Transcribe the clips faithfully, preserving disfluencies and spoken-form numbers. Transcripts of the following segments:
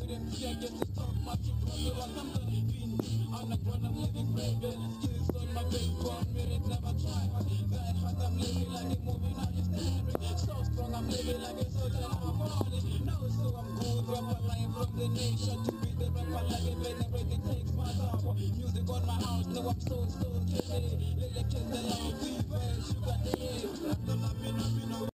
M C, I get to talk my shit, cause it was I'm gonna be I'm not when I'm living rebel. Skills on my big one minute, never try. That hot, I'm living like a movie, now you stand. So strong, I'm living like a soldier, now I'm falling. Now so I'm good, rapper line from the nation. To be the rapper like a venerate, it takes my time. Music on my house, now I'm so, so killing. Lily kiss the love, we burn, sugar day. After love me, love me, no.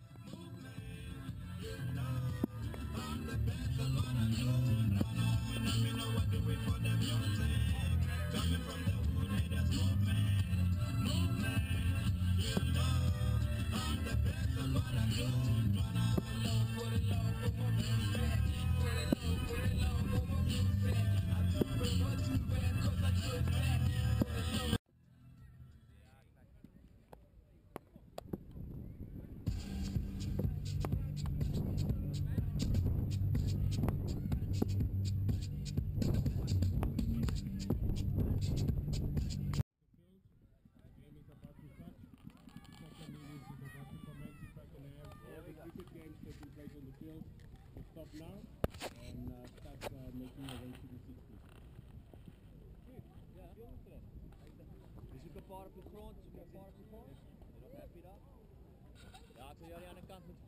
I'm the best of what I do. I know what do we for the music. Coming from the hood, haters movement, movement. You know, I'm the best of what I do. Tryna have a love for the love for my music. For the love, for the love for my music. I do it what you bad, cause I do it back. For the love. Stop now and uh, start uh, making your way to the sixty. Ja, we zoeken een paar op de grond, zoeken een paar op de grond. Ben je nog happy daar? Ja, ik zou jullie aan de kant moeten